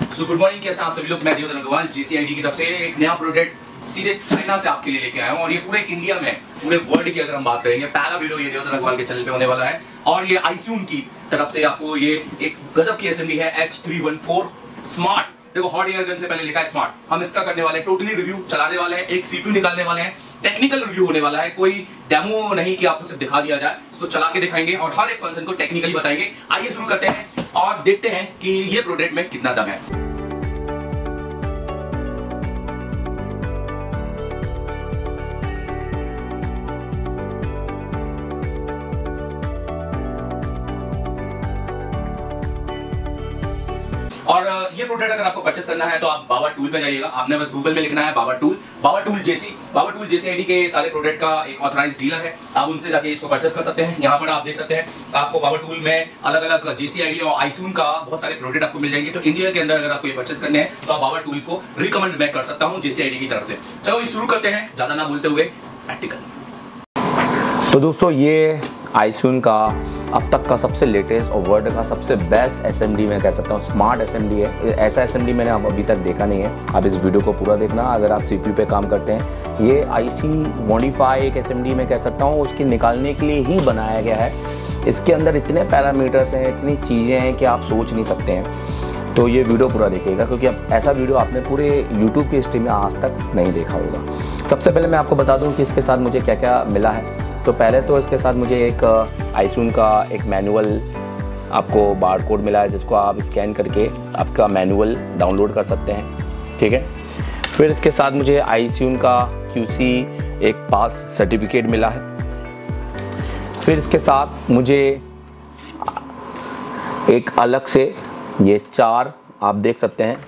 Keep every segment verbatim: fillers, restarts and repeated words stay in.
So good morning, कैसे आप सभी लोग। मैं देवदत्त अग्रवाल जेसीआईडी की तरफ से एक नया प्रोडक्ट सीधे चाइना से आपके लिए लेके आया हूं और ये पूरे इंडिया में, पूरे वर्ल्ड की अगर हम बात करेंगे, पहला वीडियो ये देवदत्त अग्रवाल के चैनल पे होने वाला है। और ये आईसून की तरफ से आपको ये एक गजब की असेंबली है H three one four smart. देखो, हॉट एयर गन से पहले लिखा है स्मार्ट। हम इसका करने वाले हैं टोटली रिव्यू, चलाने वाले हैं, एक सीपीयू निकालने वाले हैं, टेक्निकल रिव्यू होने वाला है। कोई डेमो नहीं कि आपको सिर्फ दिखा दिया जाए, इसको चला के दिखाएंगे और हर एक फंक्शन को टेक्निकली बताएंगे। आइए शुरू करते हैं और देखते हैं कि ये प्रोडक्ट में कितना दम है। और ये प्रोडक्ट अगर आपको परचेस करना है तो आप बाबा टूल पे जाइएगा। आपने बस गूगल में लिखना है Baba tool, Baba tool JC. Baba tool JCID के सारे प्रोडक्ट का एक ऑथराइज्ड डीलर है, आप उनसे जाके इसको परचेस कर सकते हैं। यहाँ पर आप देख सकते हैं आपको बाबा टूल में अलग अलग जेसीआईडी और आईसून का बहुत सारे प्रोडक्ट आपको मिल जाएंगे। तो इंडिया के अंदर अगर आपको ये परचेस करने हैं तो आप बाबा टूल को रिकमेंड मैं कर सकता हूँ जेसीआईडी की तरफ से। चलो शुरू करते हैं, ज्यादा ना बोलते हुए प्रैक्टिकल। तो दोस्तों, ये आईसून का अब तक का सबसे लेटेस्ट और वर्ल्ड का सबसे बेस्ट एसएमडी मैं कह सकता हूँ, स्मार्ट एसएमडी है। ऐसा एसएमडी मैंने अभी तक देखा नहीं है। आप इस वीडियो को पूरा देखना अगर आप सीपीयू पे काम करते हैं। ये आईसी मॉडिफाई एक एसएमडी मैं कह सकता हूँ, उसकी निकालने के लिए ही बनाया गया है। इसके अंदर इतने पैरामीटर्स हैं, इतनी चीज़ें हैं कि आप सोच नहीं सकते हैं। तो ये वीडियो पूरा देखिएगा क्योंकि अब ऐसा वीडियो आपने पूरे यूट्यूब की हिस्ट्री में आज तक नहीं देखा होगा। सबसे पहले मैं आपको बता दूँ कि इसके साथ मुझे क्या क्या मिला है। तो पहले तो इसके साथ मुझे एक आईसून का एक मैनुअल आपको बार कोड मिला है, जिसको आप स्कैन करके आपका मैनुअल डाउनलोड कर सकते हैं, ठीक है। फिर इसके साथ मुझे आईसून का क्यूसी एक पास सर्टिफिकेट मिला है। फिर इसके साथ मुझे एक अलग से ये चार आप देख सकते हैं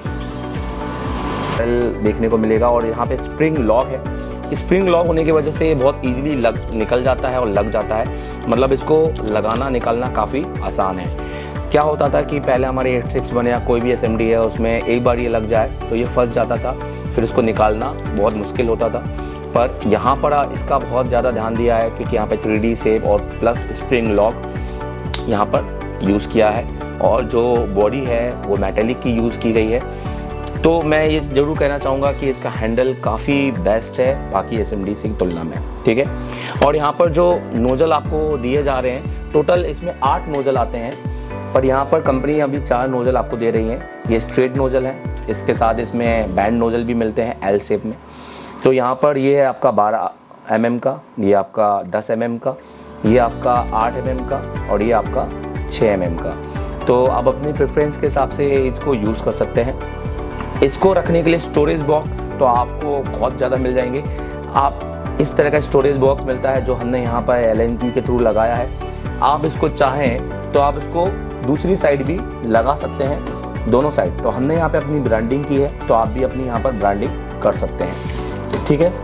देखने को मिलेगा और यहाँ पे स्प्रिंग लॉक है। स्प्रिंग लॉक होने की वजह से ये बहुत इजीली लग निकल जाता है और लग जाता है, मतलब इसको लगाना निकालना काफ़ी आसान है। क्या होता था कि पहले हमारे एट सिक्स वन या कोई भी एसएमडी है उसमें एक बार ये लग जाए तो ये फंस जाता था, फिर इसको निकालना बहुत मुश्किल होता था। पर यहाँ पर इसका बहुत ज़्यादा ध्यान दिया है क्योंकि यहाँ पर थ्री डी शेप और प्लस स्प्रिंग लॉक यहाँ पर यूज़ किया है और जो बॉडी है वो मेटेलिक की यूज़ की गई है। तो मैं ये ज़रूर कहना चाहूँगा कि इसका हैंडल काफ़ी बेस्ट है बाकी एसएमडी की तुलना में, ठीक है। और यहाँ पर जो नोज़ल आपको दिए जा रहे हैं, टोटल इसमें आठ नोज़ल आते हैं, पर यहाँ पर कंपनी अभी चार नोज़ल आपको दे रही है। ये स्ट्रेट नोज़ल है, इसके साथ इसमें बैंड नोज़ल भी मिलते हैं एल शेप में। तो यहाँ पर ये है आपका बारह एम एम का, ये आपका दस एम एम का, ये आपका आठ एम एम का और ये आपका छः एम एम का। तो आप अपनी प्रेफरेंस के हिसाब से इसको यूज़ कर सकते हैं। इसको रखने के लिए स्टोरेज बॉक्स तो आपको बहुत ज़्यादा मिल जाएंगे। आप इस तरह का स्टोरेज बॉक्स मिलता है जो हमने यहाँ पर एल एन की के थ्रू लगाया है। आप इसको चाहें तो आप इसको दूसरी साइड भी लगा सकते हैं, दोनों साइड। तो हमने यहाँ पे अपनी ब्रांडिंग की है तो आप भी अपनी यहाँ पर ब्रांडिंग कर सकते हैं, ठीक है।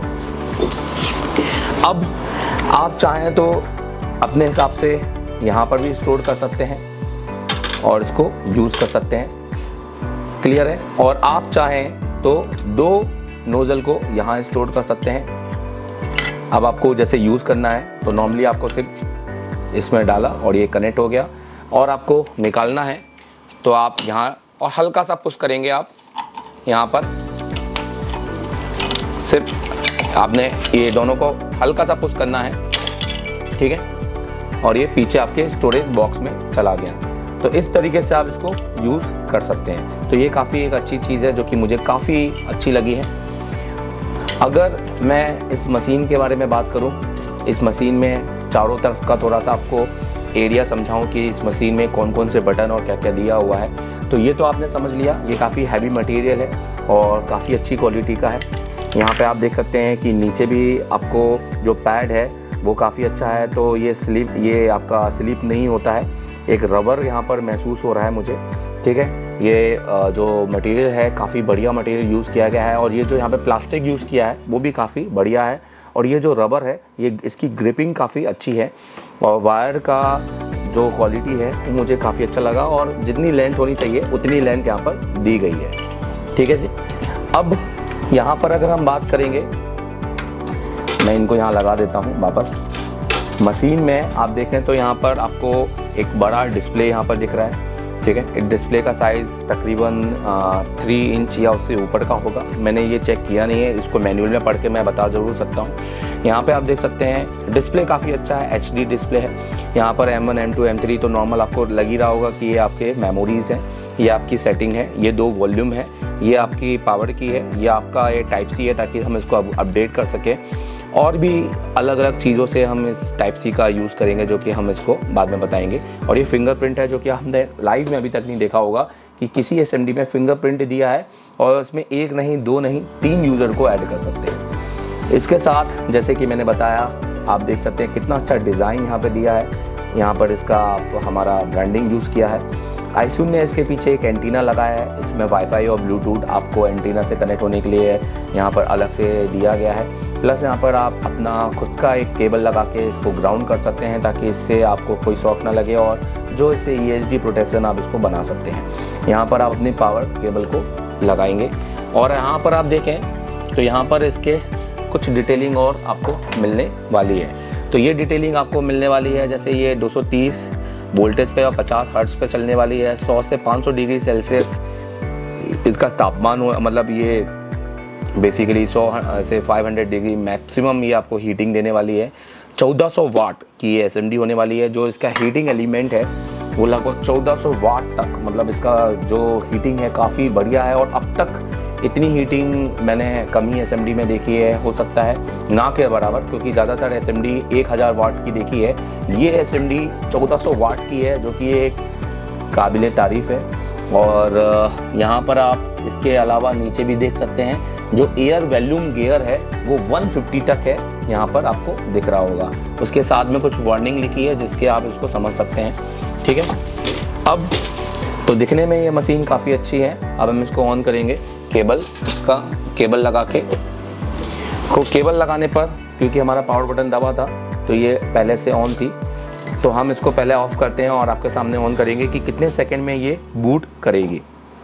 अब आप चाहें तो अपने हिसाब से यहाँ पर भी स्टोर कर सकते हैं और इसको यूज़ कर सकते हैं, क्लियर है। और आप चाहें तो दो नोज़ल को यहाँ स्टोर कर सकते हैं। अब आपको जैसे यूज़ करना है तो नॉर्मली आपको सिर्फ इसमें डाला और ये कनेक्ट हो गया, और आपको निकालना है तो आप यहाँ और हल्का सा पुश करेंगे। आप यहाँ पर सिर्फ आपने ये दोनों को हल्का सा पुश करना है, ठीक है, और ये पीछे आपके स्टोरेज बॉक्स में चला गया। तो इस तरीके से आप इसको यूज़ कर सकते हैं। तो ये काफ़ी एक अच्छी चीज़ है जो कि मुझे काफ़ी अच्छी लगी है। अगर मैं इस मशीन के बारे में बात करूं, इस मशीन में चारों तरफ का थोड़ा सा आपको एरिया समझाऊं कि इस मशीन में कौन कौन से बटन और क्या क्या दिया हुआ है, तो ये तो आपने समझ लिया। ये काफ़ी हैवी मटेरियल है और काफ़ी अच्छी क्वालिटी का है। यहाँ पे आप देख सकते हैं कि नीचे भी आपको जो पैड है वो काफ़ी अच्छा है। तो ये स्लिप ये आपका स्लिप नहीं होता है, एक रबर यहाँ पर महसूस हो रहा है मुझे, ठीक है। ये जो मटेरियल है काफ़ी बढ़िया मटेरियल यूज़ किया गया है और ये जो यहाँ पे प्लास्टिक यूज़ किया है वो भी काफ़ी बढ़िया है। और ये जो रबर है ये इसकी ग्रिपिंग काफ़ी अच्छी है और वायर का जो क्वालिटी है वो मुझे काफ़ी अच्छा लगा और जितनी लेंथ होनी चाहिए उतनी लेंथ यहाँ पर दी गई है, ठीक है जी। अब यहाँ पर अगर हम बात करेंगे, मैं इनको यहाँ लगा देता हूँ वापस। मशीन में आप देखें तो यहाँ पर आपको एक बड़ा डिस्प्ले यहाँ पर दिख रहा है। ठीक है। डिस्प्ले का साइज़ तकरीबन थ्री इंच या उससे ऊपर का होगा। मैंने ये चेक किया नहीं है, इसको मैनुअल में पढ़ के मैं बता ज़रूर सकता हूँ। यहाँ पे आप देख सकते हैं डिस्प्ले काफ़ी अच्छा है, एच डी डिस्प्ले है। यहाँ पर M one M two M three तो नॉर्मल आपको लग ही रहा होगा कि ये आपके मेमोरीज़ हैं, ये आपकी सेटिंग है, ये दो वॉल्यूम है, ये आपकी पावर की है, ये आपका ये टाइप सी है ताकि हम इसको अपडेट कर सकें। और भी अलग अलग चीज़ों से हम इस टाइप सी का यूज़ करेंगे जो कि हम इसको बाद में बताएंगे। और ये फिंगरप्रिंट है जो कि हमने लाइव में अभी तक नहीं देखा होगा कि किसी एसएमडी में फिंगरप्रिंट दिया है और उसमें एक नहीं दो नहीं तीन यूज़र को ऐड कर सकते हैं। इसके साथ जैसे कि मैंने बताया, आप देख सकते हैं कितना अच्छा डिज़ाइन यहाँ पर दिया है। यहाँ पर इसका हमारा ब्रांडिंग यूज़ किया है। आईसून ने इसके पीछे एक एंटीना लगाया है, इसमें वाईफाई और ब्लूटूथ आपको एंटीना से कनेक्ट होने के लिए यहाँ पर अलग से दिया गया है। प्लस यहाँ पर आप अपना खुद का एक केबल लगा के इसको ग्राउंड कर सकते हैं ताकि इससे आपको कोई शॉक ना लगे और जो इससे ई एच डी प्रोटेक्शन आप इसको बना सकते हैं। यहाँ पर आप अपनी पावर केबल को लगाएंगे और यहाँ पर आप देखें तो यहाँ पर इसके कुछ डिटेलिंग और आपको मिलने वाली है। तो ये डिटेलिंग आपको मिलने वाली है, जैसे ये दो सौ तीस वोल्टेज पे और पचास हर्ट्ज पे चलने वाली है। सौ से पाँच सौ डिग्री सेल्सियस इसका तापमान हो, मतलब ये बेसिकली सौ से पाँच सौ डिग्री मैक्सिमम ये आपको हीटिंग देने वाली है। चौदह सौ वाट की ये एसएमडी होने वाली है। जो इसका हीटिंग एलिमेंट है वो लगभग चौदह सौ वाट तक, मतलब इसका जो हीटिंग है काफ़ी बढ़िया है। और अब तक इतनी हीटिंग मैंने कम ही एसएमडी में देखी है, हो सकता है ना के बराबर, क्योंकि ज़्यादातर एसएमडी एक हज़ार वाट की देखी है। ये एसएमडी चौदह सौ वाट की है जो कि एक काबिल तारीफ़ है। और यहाँ पर आप इसके अलावा नीचे भी देख सकते हैं जो एयर वॉल्यूम गियर है वो एक सौ पचास तक है, यहाँ पर आपको दिख रहा होगा। उसके साथ में कुछ वार्निंग लिखी है जिसके आप इसको समझ सकते हैं, ठीक है। अब तो दिखने में ये मशीन काफ़ी अच्छी है। अब हम इसको ऑन करेंगे केबल का केबल लगा के। तो केबल लगाने पर क्योंकि हमारा पावर बटन दबा था तो ये पहले से ऑन थी, तो हम इसको पहले ऑफ करते हैं और आपके सामने ऑन करेंगे कि कितने सेकंड में ये बूट करेगी।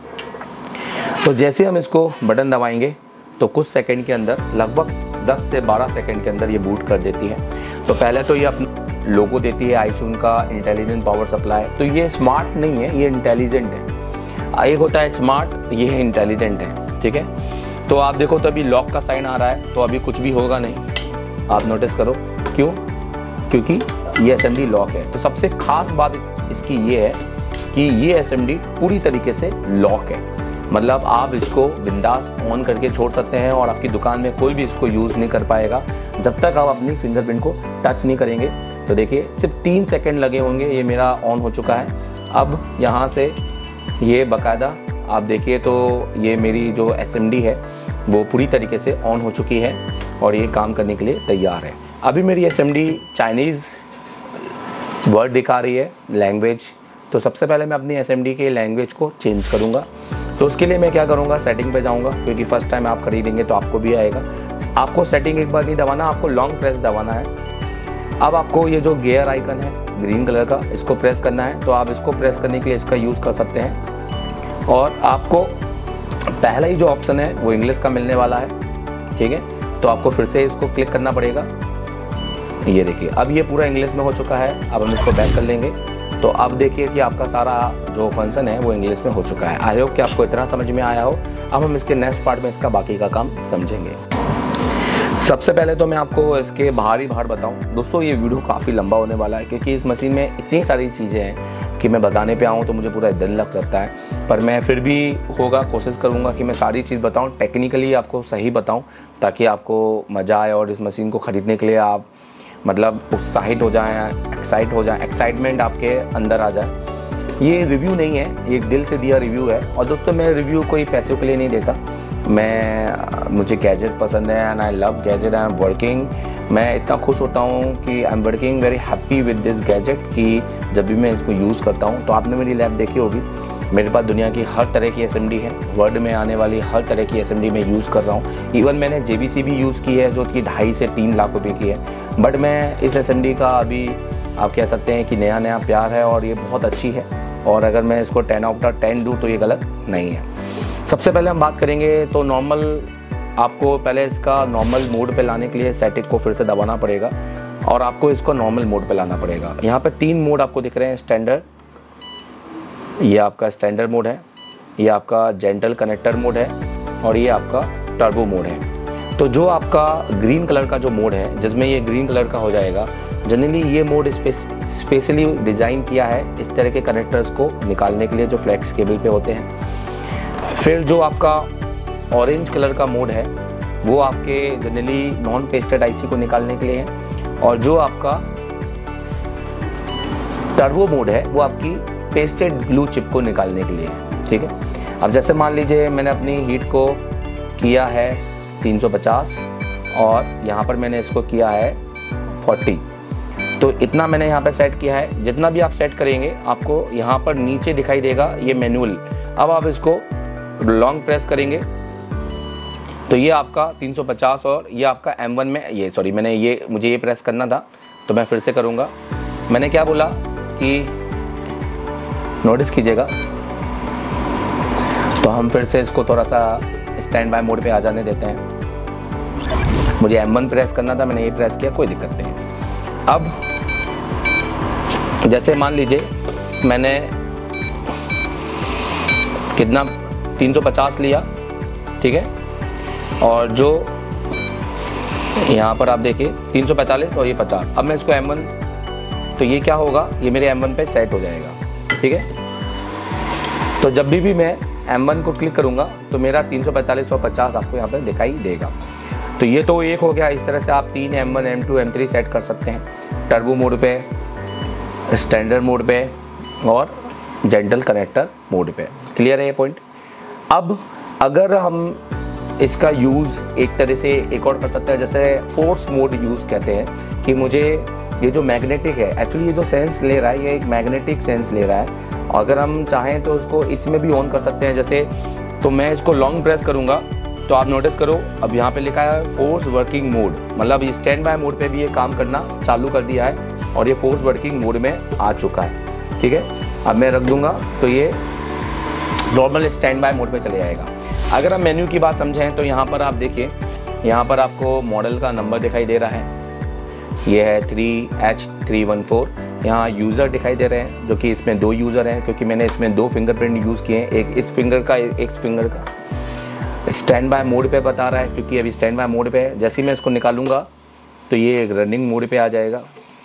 तो जैसे हम इसको बटन दबाएंगे तो कुछ सेकंड के अंदर, लगभग दस से बारह सेकंड के अंदर ये बूट कर देती है। तो पहले तो ये अपना लोगो देती है आईसून का इंटेलिजेंट पावर सप्लाई। तो ये स्मार्ट नहीं है, ये इंटेलिजेंट है। एक होता है स्मार्ट, ये है इंटेलिजेंट है, ठीक है। तो आप देखो तो अभी लॉक का साइन आ रहा है, तो अभी कुछ भी होगा नहीं, आप नोटिस करो। क्यों? क्योंकि ये एसएमडी लॉक है। तो सबसे खास बात इसकी ये है कि ये एसएमडी पूरी तरीके से लॉक है, मतलब आप इसको बिंदास ऑन करके छोड़ सकते हैं और आपकी दुकान में कोई भी इसको यूज़ नहीं कर पाएगा जब तक आप अपनी फिंगरप्रिंट को टच नहीं करेंगे। तो देखिए सिर्फ तीन सेकंड लगे होंगे, ये मेरा ऑन हो चुका है। अब यहाँ से ये बाकायदा आप देखिए तो ये मेरी जो एसएमडी है वो पूरी तरीके से ऑन हो चुकी है और ये काम करने के लिए तैयार है। अभी मेरी एसएमडी चाइनीज़ वर्ड दिखा रही है, लैंग्वेज। तो सबसे पहले मैं अपनी एसएमडी के लैंग्वेज को चेंज करूँगा। तो उसके लिए मैं क्या करूँगा, सेटिंग पे जाऊँगा, क्योंकि फर्स्ट टाइम आप खरीदेंगे तो आपको भी आएगा। आपको सेटिंग एक बार नहीं दबाना, आपको लॉन्ग प्रेस दबाना है। अब आपको ये जो गियर आइकन है ग्रीन कलर का, इसको प्रेस करना है। तो आप इसको प्रेस करने के लिए इसका यूज़ कर सकते हैं। और आपको पहला ही जो ऑप्शन है वो इंग्लिश का मिलने वाला है, ठीक है। तो आपको फिर से इसको क्लिक करना पड़ेगा। ये देखिए अब ये पूरा इंग्लिश में हो चुका है। अब हम इसको बैक कर लेंगे तो अब देखिए कि आपका सारा जो फंक्शन है वो इंग्लिश में हो चुका है। आई होप कि आपको इतना समझ में आया हो। अब हम इसके नेक्स्ट पार्ट में इसका बाकी का काम समझेंगे। सबसे पहले तो मैं आपको इसके बाहर ही बाहर बताऊं। दोस्तों ये वीडियो काफ़ी लंबा होने वाला है क्योंकि इस मशीन में इतनी सारी चीज़ें हैं कि मैं बताने पे आऊँ तो मुझे पूरा दिन लग सकता है। पर मैं फिर भी होगा कोशिश करूँगा कि मैं सारी चीज़ बताऊँ, टेक्निकली आपको सही बताऊँ, ताकि आपको मज़ा आए और इस मशीन को ख़रीदने के लिए आप मतलब उत्साहित हो जाएं, एक्साइट हो जाएं, एक्साइटमेंट आपके अंदर आ जाए। ये रिव्यू नहीं है, ये दिल से दिया रिव्यू है। और दोस्तों मैं रिव्यू कोई पैसों के लिए नहीं देता। मैं मुझे गैजेट पसंद है and I love gadget, I am working. मैं इतना खुश होता हूँ कि I am working very happy with this gadget कि जब भी मैं इसको यूज़ करता हूँ। तो आपने मेरी लैब देखी होगी, मेरे पास दुनिया की हर तरह की एसएमडी है, वर्ल्ड में आने वाली हर तरह की एसएमडी मैं यूज़ कर रहा हूँ। इवन मैंने जेबीसी भी यूज़ की है जो कि ढाई से तीन लाख रुपए की है। बट मैं इस एसएमडी का अभी आप कह सकते हैं कि नया नया प्यार है और ये बहुत अच्छी है। और अगर मैं इसको टेन आउट ऑफ टेन दूँ तो ये गलत नहीं है। सबसे पहले हम बात करेंगे तो नॉर्मल, आपको पहले इसका नॉर्मल मोड पे लाने के लिए सेटिंग को फिर से दबाना पड़ेगा और आपको इसको नॉर्मल मोड पे लाना पड़ेगा। यहाँ पे तीन मोड आपको दिख रहे हैं, स्टैंडर्ड, ये आपका स्टैंडर्ड मोड है, ये आपका जेंटल कनेक्टर मोड है और ये आपका टर्बो मोड है। तो जो आपका ग्रीन कलर का जो मोड है, जिसमें ये ग्रीन कलर का हो जाएगा, जनरली ये मोड स्पेशली डिज़ाइन किया है इस तरह के कनेक्टर्स को निकालने के लिए जो फ्लेक्स केबल पे होते हैं। फिर जो आपका ऑरेंज कलर का मोड है वो आपके जनरली नॉन पेस्टेड आईसी को निकालने के लिए है, और जो आपका टर्बो मोड है वो आपकी पेस्टेड ग्लू चिप को निकालने के लिए है। ठीक है, अब जैसे मान लीजिए मैंने अपनी हीट को किया है तीन सौ पचास और यहाँ पर मैंने इसको किया है चालीस, तो इतना मैंने यहाँ पर सेट किया है। जितना भी आप सेट करेंगे आपको यहाँ पर नीचे दिखाई देगा ये मैनुअल। अब आप इसको लॉन्ग प्रेस करेंगे तो ये आपका तीन सौ पचास और ये आपका एम वन में, ये सॉरी मैंने ये मुझे ये प्रेस करना था तो मैं फिर से करूँगा। मैंने क्या बोला कि नोटिस कीजिएगा, तो हम फिर से इसको थोड़ा सा स्टैंड बाय मोड पे आ जाने देते हैं। मुझे एम वन प्रेस करना था, मैंने ये प्रेस किया, कोई दिक्कत नहीं। अब जैसे मान लीजिए मैंने कितना तीन सौ पचास लिया, ठीक है, और जो यहाँ पर आप देखिए तीन सौ पैंतालीस और ये पचास। अब मैं इसको एम वन, तो ये क्या होगा, ये मेरे एम वन पे सेट हो जाएगा। ठीक है, तो जब भी भी मैं एम वन को क्लिक करूँगा तो मेरा तीन सौ पैंतालीस और पचास आपको यहाँ पर दिखाई देगा। तो ये तो एक हो गया। इस तरह से आप तीन M one, M two, M three set कर सकते हैं, टर्बो मोड पे, स्टैंडर्ड मोड पे और जेंटल कनेक्टर मोड पे। क्लियर है ये पॉइंट। अब अगर हम इसका यूज़ एक तरह से एक और कर सकते हैं, जैसे फोर्स मोड यूज़ कहते हैं कि मुझे ये जो मैग्नेटिक है, एक्चुअली ये जो सेंस ले रहा है ये एक मैग्नेटिक सेंस ले रहा है। अगर हम चाहें तो उसको इसमें भी ऑन कर सकते हैं। जैसे तो मैं इसको लॉन्ग प्रेस करूँगा तो आप नोटिस करो अब यहाँ पे लिखा है फोर्स वर्किंग मोड, मतलब स्टैंड बाय मोड पे भी ये काम करना चालू कर दिया है और ये फोर्स वर्किंग मोड में आ चुका है। ठीक है, अब मैं रख दूँगा तो ये नॉर्मल स्टैंड बाय मोड पे चले जाएगा। अगर हम मेन्यू की बात समझें तो यहाँ पर आप देखिए, यहाँ पर आपको मॉडल का नंबर दिखाई दे रहा है, ये है three H three one four. यहाँ यूज़र दिखाई दे रहे हैं जो कि इसमें दो यूज़र हैं, क्योंकि मैंने इसमें दो फिंगरप्रिंट यूज़ किए हैं, एक इस फिंगर का एक इस फिंगर का। स्टैंड बाय मोड पे बता रहा है क्योंकि अभी स्टैंड बाय मोड पे है। जैसे ही मैं इसको निकालूंगा तो ये एक रनिंग मोड पे आ जाएगा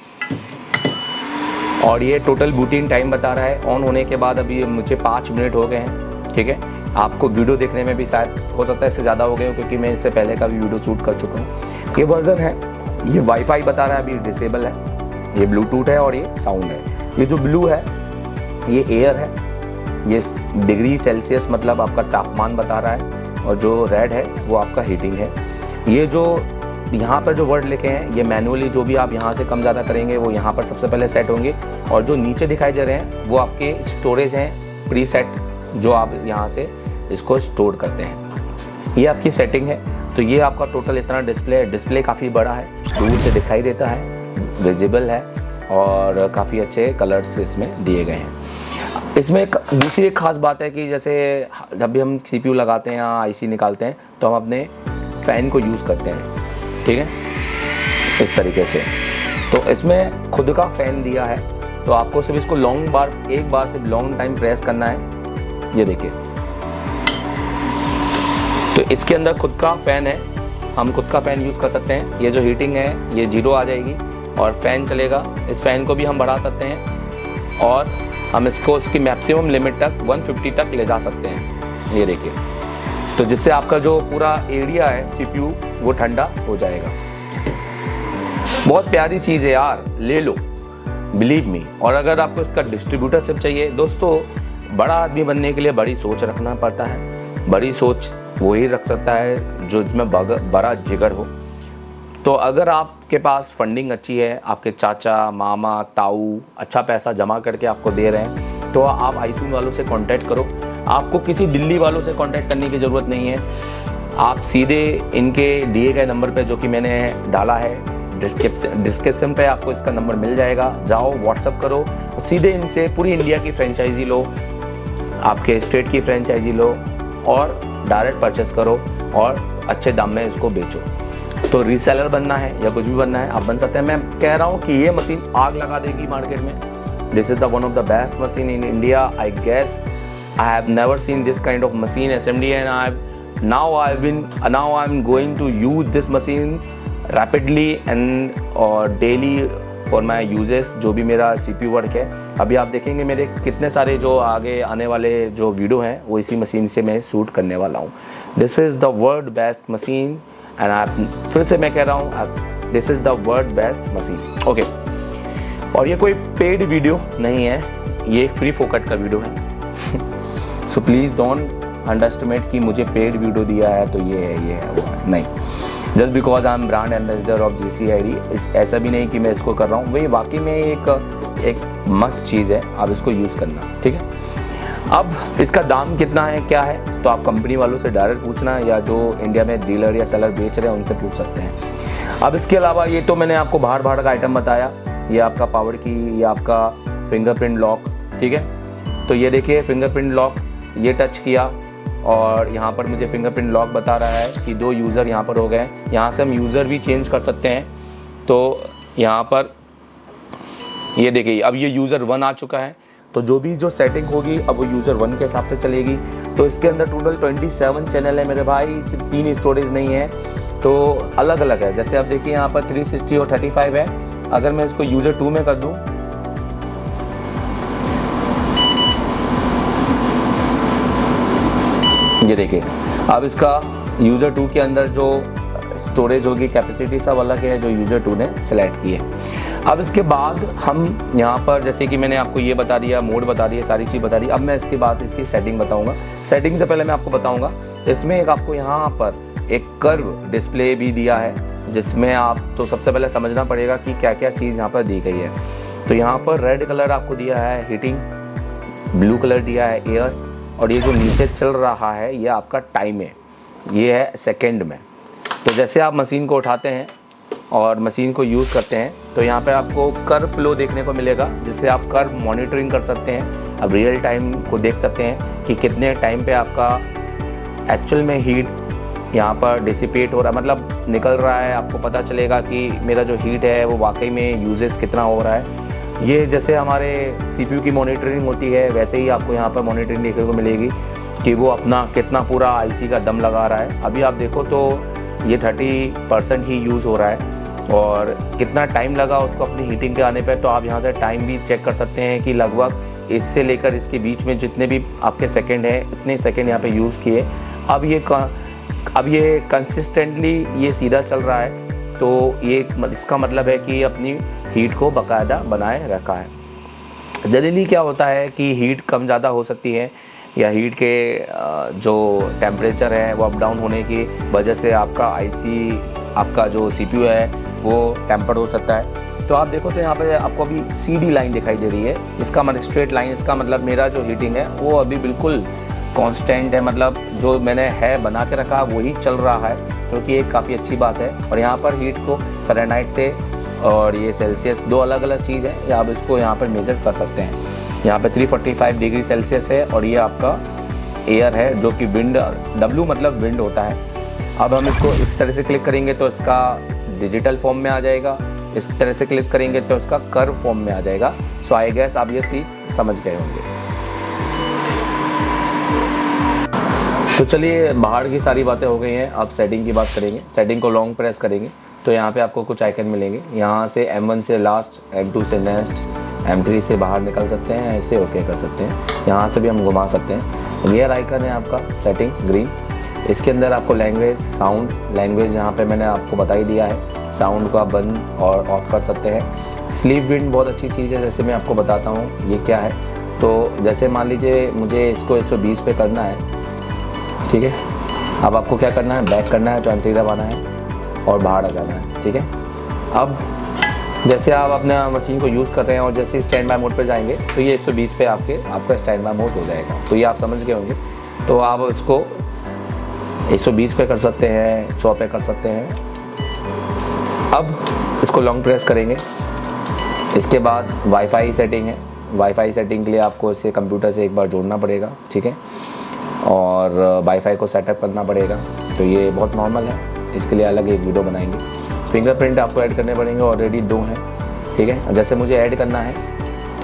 और ये टोटल बूटिंग टाइम बता रहा है। ऑन होने के बाद अभी मुझे पाँच मिनट हो गए हैं। ठीक है, आपको वीडियो देखने में भी शायद हो सकता है इससे ज़्यादा हो गए हो, क्योंकि मैं इससे पहले का भी वीडियो शूट कर चुका हूँ। ये वर्जन है, ये वाईफाई बता रहा है अभी डिसेबल है, ये ब्लूटूथ है और ये साउंड है। ये जो ब्लू है ये एयर है, ये डिग्री सेल्सियस मतलब आपका तापमान बता रहा है, और जो रेड है वो आपका हीटिंग है। ये जो यहाँ पर जो वर्ड लिखे हैं ये मैनुअली जो भी आप यहाँ से कम ज़्यादा करेंगे वो यहाँ पर सबसे पहले सेट होंगे, और जो नीचे दिखाई दे रहे हैं वो आपके स्टोरेज हैं प्री सेट, जो आप यहाँ से इसको स्टोर करते हैं। ये आपकी सेटिंग है। तो ये आपका टोटल इतना डिस्प्ले है। डिस्प्ले काफ़ी बड़ा है, दूर से दिखाई देता है, विजिबल है और काफ़ी अच्छे कलर्स इसमें दिए गए हैं। इसमें एक दूसरी एक ख़ास बात है कि जैसे जब भी हम सीपीयू लगाते हैं या आईसी निकालते हैं तो हम अपने फ़ैन को यूज़ करते हैं। ठीक है, इस तरीके से। तो इसमें खुद का फ़ैन दिया है, तो आपको सिर्फ इसको लॉन्ग बार एक बार सिर्फ लॉन्ग टाइम प्रेस करना है। ये देखिए, तो इसके अंदर खुद का फ़ैन है, हम खुद का फ़ैन यूज़ कर सकते हैं। ये जो हीटिंग है ये जीरो आ जाएगी और फ़ैन चलेगा। इस फ़ैन को भी हम बढ़ा सकते हैं और हम इसको इसकी मैक्सिमम लिमिट तक एक सौ पचास तक ले जा सकते हैं। ये देखिए, तो जिससे आपका जो पूरा एरिया है सीपीयू वो ठंडा हो जाएगा। बहुत प्यारी चीज़ है यार, ले लो, बिलीव मी। और अगर आपको इसका डिस्ट्रीब्यूटरशिप चाहिए, दोस्तों बड़ा आदमी बनने के लिए बड़ी सोच रखना पड़ता है। बड़ी सोच वही रख सकता है जो इसमें बड़ा जिगर हो। तो अगर आपके पास फंडिंग अच्छी है, आपके चाचा, मामा, ताऊ अच्छा पैसा जमा करके आपको दे रहे हैं, तो आप आईसून वालों से कांटेक्ट करो। आपको किसी दिल्ली वालों से कांटेक्ट करने की ज़रूरत नहीं है। आप सीधे इनके दिए गए नंबर पे, जो कि मैंने डाला है डिस्क्रिप्शन डिस्क्रिप्शन पे, आपको इसका नंबर मिल जाएगा। जाओ व्हाट्सअप करो, सीधे इनसे पूरी इंडिया की फ्रेंचाइजी लो, आपके स्टेट की फ्रेंचाइजी लो और डायरेक्ट परचेस करो और अच्छे दाम में इसको बेचो। तो रीसेलर बनना है या कुछ भी बनना है आप बन सकते हैं। मैं कह रहा हूँ कि ये मशीन आग लगा देगी मार्केट में, This is the one of the best machine in India. I guess I have never seen this kind of machine S M D, and I've now I've been now I'm going to use this machine rapidly and और daily for my uses, जो भी मेरा C P U work है। अभी आप देखेंगे मेरे कितने सारे जो आगे आने वाले जो वीडियो हैं वो इसी मशीन से मैं शूट करने वाला हूँ। This is the world best machine, and I फिर से मैं कह रहा हूँ this is the world best machine. Okay, और ये कोई पेड वीडियो नहीं है, ये एक फ्री फोकट का वीडियो है। सो प्लीज़ डोंट अंडरस्टिमेट कि मुझे पेड वीडियो दिया है तो ये है ये है वो है, नहीं। Just because I am brand ambassador of G C I D, इस ऐसा भी नहीं कि मैं इसको कर रहा हूँ, वही वाकई में एक एक मस्त चीज़ है, आप इसको यूज़ करना, ठीक है। अब इसका दाम कितना है क्या है तो आप कंपनी वालों से डायरेक्ट पूछना, या जो इंडिया में डीलर या सेलर बेच रहे हैं उनसे पूछ सकते हैं। अब इसके अलावा ये तो मैंने आपको बाहर बाहर का आइटम बताया, ये आपका पावर की, ये आपका फिंगरप्रिंट लॉक, ठीक है। तो ये देखिए फिंगरप्रिंट लॉक, ये टच किया और यहाँ पर मुझे फिंगरप्रिंट लॉक बता रहा है कि दो यूज़र यहाँ पर हो गए। यहाँ से हम यूज़र भी चेंज कर सकते हैं। तो यहाँ पर ये देखिए अब ये यूज़र वन आ चुका है, तो जो भी जो सेटिंग होगी अब वो यूज़र वन के हिसाब से चलेगी। तो इसके अंदर टोटल सत्ताईस चैनल है मेरे भाई, सिर्फ तीन स्टोरेज नहीं है, तो अलग अलग है। जैसे आप देखिए यहाँ पर तीन सौ साठ और पैंतीस है। अगर मैं इसको यूज़र टू में कर दूँ, ये देखिए अब इसका यूज़र टू के अंदर जो स्टोरेज होगी, कैपेसिटी सब अलग है जो यूज़र टू ने सेलेक्ट की है। अब इसके बाद हम यहाँ पर जैसे कि मैंने आपको ये बता दिया, मोड बता दिया, सारी चीज़ बता दी। अब मैं इसके बाद इसकी सेटिंग बताऊँगा। सेटिंग से पहले मैं आपको बताऊँगा इसमें एक आपको यहाँ पर एक कर्व डिस्प्ले भी दिया है, जिसमें आप तो सबसे पहले समझना पड़ेगा कि क्या क्या चीज़ यहाँ पर दी गई है। तो यहाँ पर रेड कलर आपको दिया है हीटिंग, ब्लू कलर दिया है एयर, और ये जो नीचे चल रहा है ये आपका टाइम है, ये है सेकेंड में। तो जैसे आप मशीन को उठाते हैं और मशीन को यूज़ करते हैं तो यहाँ पे आपको कर्व फ्लो देखने को मिलेगा, जिससे आप कर्व मॉनिटरिंग कर सकते हैं। अब रियल टाइम को देख सकते हैं कि कितने टाइम पे आपका एक्चुअल में हीट यहाँ पर डिसिपेट हो रहा है, मतलब निकल रहा है। आपको पता चलेगा कि मेरा जो हीट है वो वाकई में यूजेस कितना हो रहा है। ये जैसे हमारे सीपीयू की मॉनिटरिंग होती है वैसे ही आपको यहाँ पर मॉनिटरिंग देखने को मिलेगी कि वो अपना कितना पूरा आईसी का दम लगा रहा है। अभी आप देखो तो ये तीस परसेंट ही यूज़ हो रहा है, और कितना टाइम लगा उसको अपनी हीटिंग के आने पर। तो आप यहाँ से टाइम भी चेक कर सकते हैं कि लगभग इससे लेकर इसके बीच में जितने भी आपके सेकंड हैं इतने सेकंड यहाँ पे यूज़ किए। अब ये अब ये कंसिस्टेंटली ये सीधा चल रहा है, तो ये इसका मतलब है कि अपनी हीट को बाकायदा बनाए रखा है। जनरली क्या होता है कि हीट कम ज़्यादा हो सकती है, या हीट के जो टेम्परेचर है वो अप डाउन होने की वजह से आपका आईसी, आपका जो सीपीयू है वो टेम्पर्ड हो सकता है। तो आप देखो तो यहाँ पे आपको अभी सीधी लाइन दिखाई दे रही है, इसका मतलब स्ट्रेट लाइन, इसका मतलब मेरा जो हीटिंग है वो अभी बिल्कुल कांस्टेंट है, मतलब जो मैंने है बना के रखा वही चल रहा है, क्योंकि तो एक काफ़ी अच्छी बात है। और यहाँ पर हीट को फ़ारेनहाइट से और ये सेल्सियस दो अलग अलग चीज़ है, या आप इसको यहाँ पर मेजर कर सकते हैं। यहाँ पे तीन सौ पैंतालीस डिग्री सेल्सियस है, और ये आपका एयर है जो कि विंड, डब्ल्यू मतलब विंड होता है। अब हम इसको इस तरह से क्लिक करेंगे तो इसका डिजिटल फॉर्म में आ जाएगा, इस तरह से क्लिक करेंगे तो इसका कर्व फॉर्म में आ जाएगा। सो आई गेस आप ये चीज़ समझ गए होंगे। तो चलिए बाहर की सारी बातें हो गई हैं, अब सेटिंग की बात करेंगे। सेटिंग को लॉन्ग प्रेस करेंगे तो यहाँ पे आपको कुछ आइकन मिलेंगे। यहाँ से एम वन से लास्ट, एम टू से नेक्स्ट, एम थ्री से बाहर निकल सकते हैं, ऐसे ओके कर सकते हैं। यहाँ से भी हम घुमा सकते हैं। गियर आइकन है आपका सेटिंग ग्रीन, इसके अंदर आपको लैंग्वेज, साउंड, लैंग्वेज यहाँ पे मैंने आपको बता ही दिया है। साउंड को आप बंद और ऑफ कर सकते हैं। स्लीप विंड बहुत अच्छी चीज़ है, जैसे मैं आपको बताता हूँ ये क्या है। तो जैसे मान लीजिए मुझे इसको एक सौ बीस पे करना है, ठीक है। अब आपको क्या करना है, बैक करना है, तो एंट्री दबाना है और बाहर आ जाना है, ठीक है। अब जैसे आप अपने मशीन को यूज़ कर रहे हैं और जैसे स्टैंड बाय मोड पे जाएंगे तो ये एक सौ बीस पे आपके आपका स्टैंड बाय मोड हो जाएगा। तो ये आप समझ गए होंगे। तो आप इसको एक सौ बीस पे कर सकते हैं, सौ पे कर सकते हैं। अब इसको लॉन्ग प्रेस करेंगे। इसके बाद वाईफाई सेटिंग है। वाईफाई सेटिंग के लिए आपको इसे कंप्यूटर से एक बार जोड़ना पड़ेगा, ठीक है, और वाईफाई को सेटअप करना पड़ेगा। तो ये बहुत नॉर्मल है, इसके लिए अलग एक वीडियो बनाएंगे। फिंगरप्रिंट आपको ऐड करने पड़ेंगे, ऑलरेडी दो हैं, ठीक है। जैसे मुझे ऐड करना है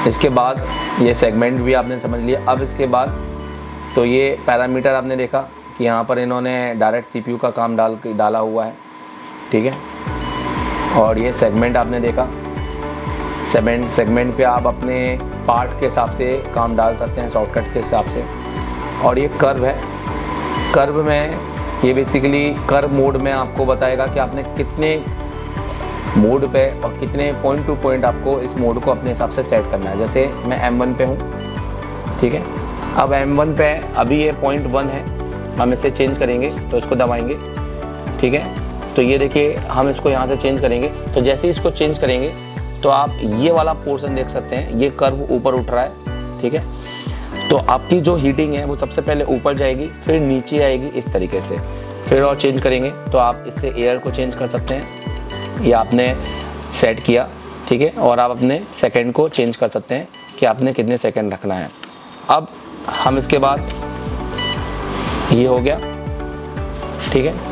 इसके बाद ये सेगमेंट भी आपने समझ लिया। अब इसके बाद तो ये पैरामीटर आपने देखा कि यहाँ पर इन्होंने डायरेक्ट सीपीयू का काम डाल डाला हुआ है, ठीक है। और ये सेगमेंट आपने देखा, सेगमेंट सेगमेंट पे आप अपने पार्ट के हिसाब से काम डाल सकते हैं, शॉर्टकट के हिसाब से। और ये कर्व है, कर्व में ये बेसिकली कर्व मोड में आपको बताएगा कि आपने कितने मोड पे और कितने पॉइंट टू पॉइंट आपको इस मोड को अपने हिसाब से सेट करना है। जैसे मैं एम वन पे हूँ, ठीक है। अब एम वन पे अभी ये पॉइंट वन है, हम इसे चेंज करेंगे तो इसको दबाएंगे, ठीक है। तो ये देखिए हम इसको यहाँ से चेंज करेंगे, तो जैसे ही इसको चेंज करेंगे तो आप ये वाला पोर्शन देख सकते हैं, ये कर्व ऊपर उठ रहा है, ठीक है। तो आपकी जो हीटिंग है वो सबसे पहले ऊपर जाएगी, फिर नीचे आएगी इस तरीके से। फिर और चेंज करेंगे तो आप इससे एयर को चेंज कर सकते हैं, ये आपने सेट किया, ठीक है। और आप अपने सेकंड को चेंज कर सकते हैं कि आपने कितने सेकंड रखना है। अब हम इसके बाद ये हो गया, ठीक है।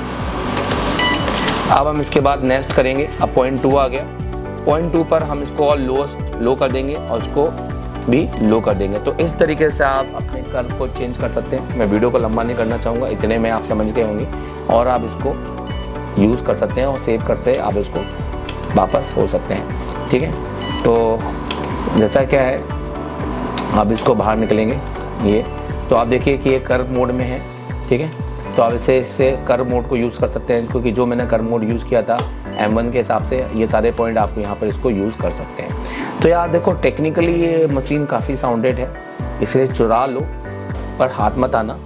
अब हम इसके बाद नेक्स्ट करेंगे। अब पॉइंट टू आ गया, पॉइंट टू पर हम इसको और लोएस्ट लो कर देंगे और इसको भी लो कर देंगे। तो इस तरीके से आप अपने कर्व को चेंज कर सकते हैं। मैं वीडियो को लंबा नहीं करना चाहूँगा, इतने में आप समझ गए होंगे। और आप इसको यूज़ कर सकते हैं और सेव कर से आप इसको वापस हो सकते हैं, ठीक है। तो जैसा क्या है, आप इसको बाहर निकलेंगे ये, तो आप देखिए कि ये कर्व मोड में है, ठीक है। तो आप इसे इससे कर्व मोड को यूज़ कर सकते हैं, क्योंकि जो मैंने कर्व मोड यूज़ किया था एम वन के हिसाब से, ये सारे पॉइंट आप यहाँ पर इसको यूज़ कर सकते हैं। तो यार देखो, टेक्निकली ये मशीन काफ़ी साउंडेड है, इसलिए चुरा लो पर हाथ मत आना।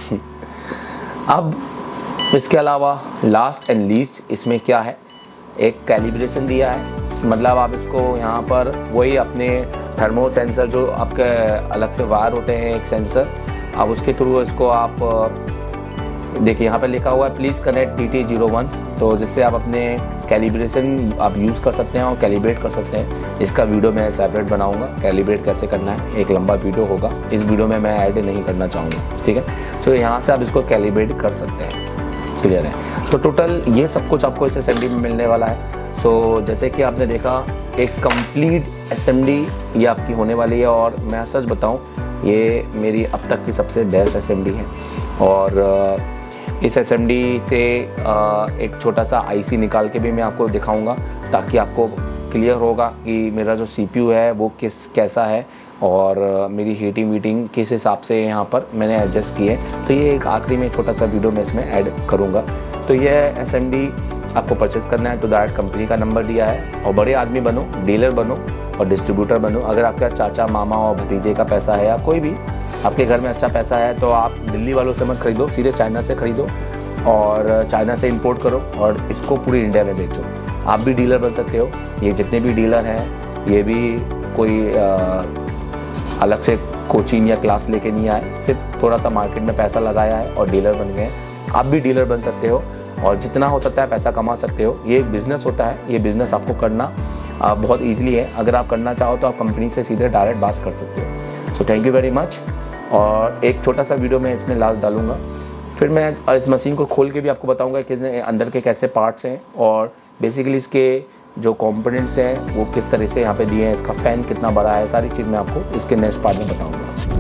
अब इसके अलावा लास्ट एंड लीस्ट इसमें क्या है, एक कैलिब्रेशन दिया है। मतलब आप इसको यहाँ पर वही अपने थर्मो सेंसर जो आपके अलग से वायर होते हैं, एक सेंसर, अब उसके थ्रू इसको आप देखिए यहाँ पे लिखा हुआ है please connect D T zero one. तो जिससे आप अपने कैलिब्रेशन आप यूज़ कर सकते हैं और कैलिब्रेट कर सकते हैं। इसका वीडियो मैं सेपरेट बनाऊंगा, कैलिब्रेट कैसे करना है, एक लंबा वीडियो होगा, इस वीडियो में मैं ऐड नहीं करना चाहूँगा, ठीक है। तो यहाँ से आप इसको कैलिब्रेट कर सकते हैं, क्लियर है। तो टोटल ये सब कुछ आपको इस असेंबली में मिलने वाला है। सो जैसे कि आपने देखा, एक कंप्लीट असेंबली ये आपकी होने वाली है। और मैं सच बताऊं, ये मेरी अब तक की सबसे बेस्ट असेंबली है। और इस असेंबली से एक छोटा सा आईसी निकाल के भी मैं आपको दिखाऊंगा, ताकि आपको क्लियर होगा कि मेरा जो सीपीयू है वो किस कैसा है और मेरी हीटिंग वीटिंग किस हिसाब से यहाँ पर मैंने एडजस्ट की है। तो ये एक आखिरी में छोटा सा वीडियो मैं इसमें ऐड करूँगा। तो ये असेंबली आपको परचेस करना है तो डायरेक्ट कंपनी का नंबर दिया है, और बड़े आदमी बनो, डीलर बनो और डिस्ट्रीब्यूटर बनो। अगर आपका चाचा, मामा और भतीजे का पैसा है या कोई भी आपके घर में अच्छा पैसा है, तो आप दिल्ली वालों से मत खरीदो, सीधे चाइना से खरीदो और चाइना से इंपोर्ट करो और इसको पूरी इंडिया में बेचो। आप भी डीलर बन सकते हो। ये जितने भी डीलर हैं, ये भी कोई आ, अलग से कोचिंग या क्लास लेके नहीं आए, सिर्फ थोड़ा सा मार्केट में पैसा लगाया है और डीलर बन गए। आप भी डीलर बन सकते हो और जितना हो सकता है पैसा कमा सकते हो। ये एक बिज़नेस होता है, ये बिज़नेस आपको करना आ, बहुत ईजिली है। अगर आप करना चाहो तो आप कंपनी से सीधे डायरेक्ट बात कर सकते हो। So thank you very much. और एक छोटा सा वीडियो मैं इसमें लास्ट डालूंगा, फिर मैं इस मशीन को खोल के भी आपको बताऊंगा कि अंदर के कैसे पार्ट्स हैं और बेसिकली इसके जो कंपोनेंट्स हैं वो किस तरह से यहाँ पे दिए हैं, इसका फ़ैन कितना बड़ा है, सारी चीज़ मैं आपको इसके नेक्स्ट पार्ट में बताऊँगा।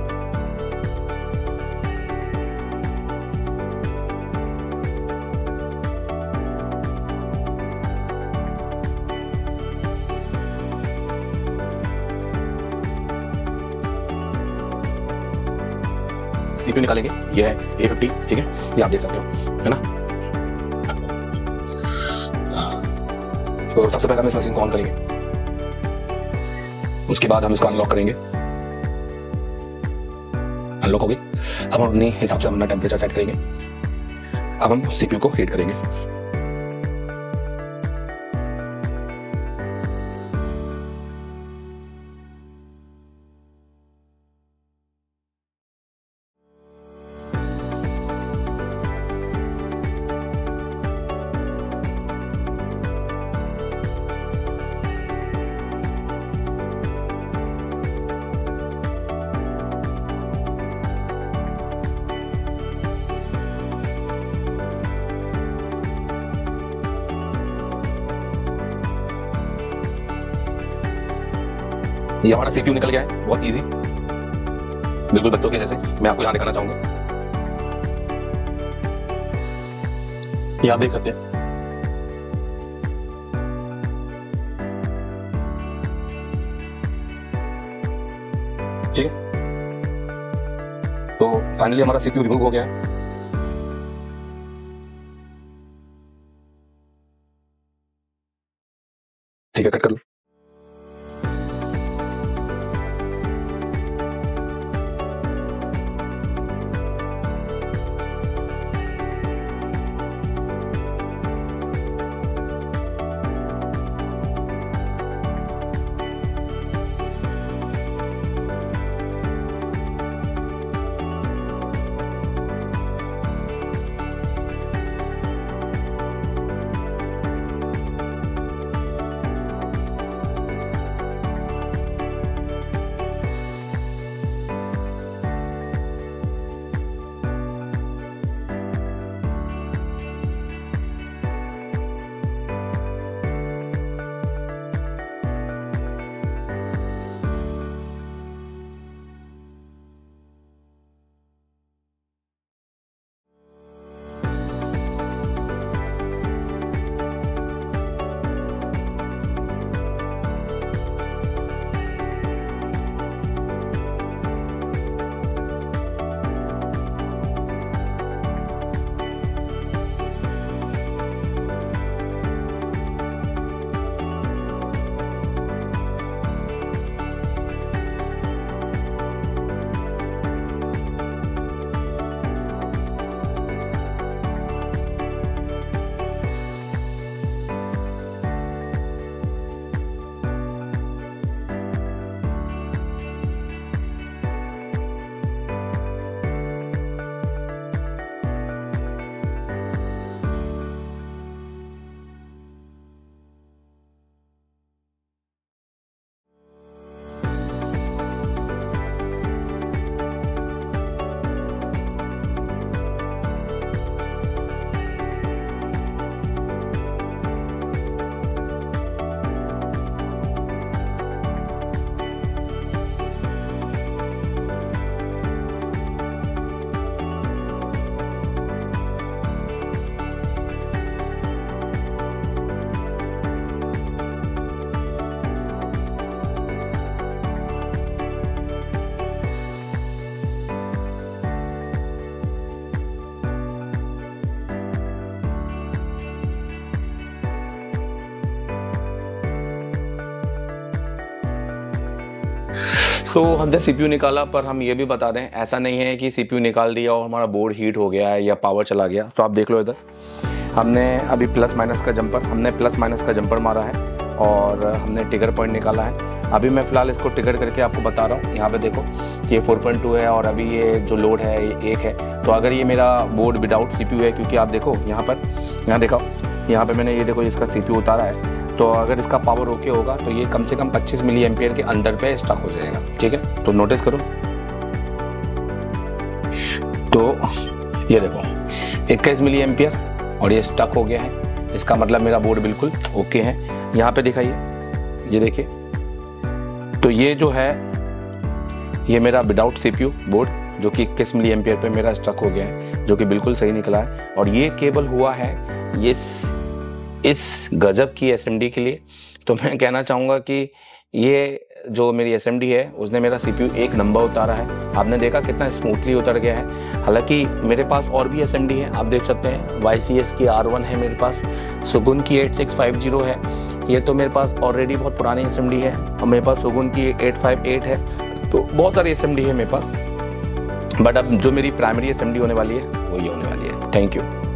सीपीयू निकालेंगे, ये है ए फिफ्टी, ठीक है, ये आप देख सकते हो, है ना। तो सबसे पहले हम इस मशीन को ऑन करेंगे, उसके बाद हम इसको अनलॉक करेंगे। अनलॉक हो गई। अब हम अपने हिसाब से अपना टेम्परेचर सेट करेंगे। अब हम सीपीयू को हीट करेंगे। ये हमारा सीपीयू निकल गया है, बहुत इजी, बिल्कुल बच्चों के जैसे। मैं आपको यहाँ दिखाना चाहूंगा, ये आप देख सकते हैं। ठीक है, तो फाइनली हमारा सीपीयू रिमूव हो गया है। ठीक है, कट कर लो। सो so, हमने सीपीयू निकाला, पर हम ये भी बता दें ऐसा नहीं है कि सीपीयू निकाल दिया और हमारा बोर्ड हीट हो गया है या पावर चला गया। तो आप देख लो इधर, हमने अभी प्लस माइनस का जंपर हमने प्लस माइनस का जंपर मारा है और हमने ट्रिगर पॉइंट निकाला है। अभी मैं फ़िलहाल इसको ट्रिगर करके आपको बता रहा हूँ। यहाँ पे देखो ये फोर पॉइंट टू है और अभी ये जो लोड है ये एक है। तो अगर ये मेरा बोर्ड विदाउट सीपीयू है, क्योंकि आप देखो यहाँ पर, यहाँ देखो यहाँ पे मैंने ये देखो इसका सीपीयू उतारा है, तो अगर इसका पावर ओके होगा तो ये कम से कम पच्चीस मिली एम्पियर के अंदर पे स्टक हो जाएगा। ठीक है, तो नोटिस करो, तो ये देखो इक्कीस मिली एम्पियर और ये स्टक हो गया है। इसका मतलब मेरा बोर्ड बिल्कुल ओके है। यहाँ पे दिखाइए, ये देखिए, तो ये जो है ये मेरा विदाउट सीपीयू बोर्ड जो कि इक्कीस मिली एम्पियर पे मेरा स्टक हो गया है, जो कि बिल्कुल सही निकला है। और ये केबल हुआ है ये इस गजब की एसएमडी के लिए। तो मैं कहना चाहूँगा कि ये जो मेरी एसएमडी है उसने मेरा सीपीयू एक नंबर उतारा है। आपने देखा कितना स्मूथली उतर गया है। हालांकि मेरे पास और भी एसएमडी है, आप देख सकते हैं वाई सी एस की आर वन है मेरे पास, सुगुन की एट सिक्स फाइव ज़ीरो है, ये तो मेरे पास ऑलरेडी बहुत पुरानी एसएमडी है। और मेरे पास सुगुन की एट फाइव एट है, तो बहुत सारी एसएमडी है मेरे पास। बट अब जो मेरी प्राइमरी एसएमडी होने वाली है वो ये होने वाली है। Thank you.